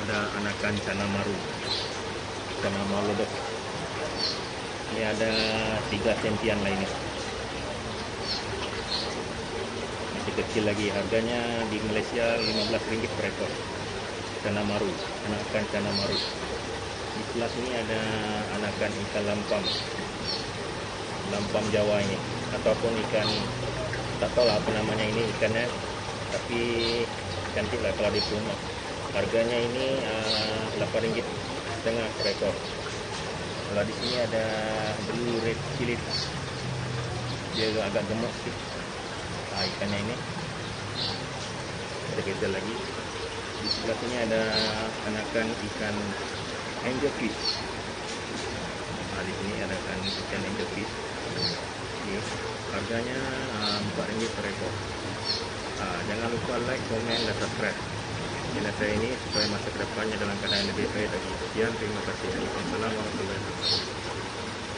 ada anakan cana maru lodok. Ini ada 3 sentian lainnya, masih kecil lagi. Harganya di Malaysia Rp15 per ekor. Cana maru, anakan cana maru. Di sebelah sini ada anakan ikan lampam Jawa ini, ataupun ikan, tak tahu lah apa namanya ini ikannya, tapi cantik lah kalau di rumah. Harganya ini Rp8,5 per ekor. Kalau di sini ada blue red cilit, dia agak gemuk sih. Ikannya ini ada kecil lagi. Di sebelah sini ada anakan ikan angelfish. Di sini ada ikan angelfish. Harganya Rp4 per ekor. Jangan lupa like, komen, dan subscribe channel saya ini supaya masa kedepannya dalam keadaan lebih baik lagi. Sekian, terima kasih. Assalamualaikum.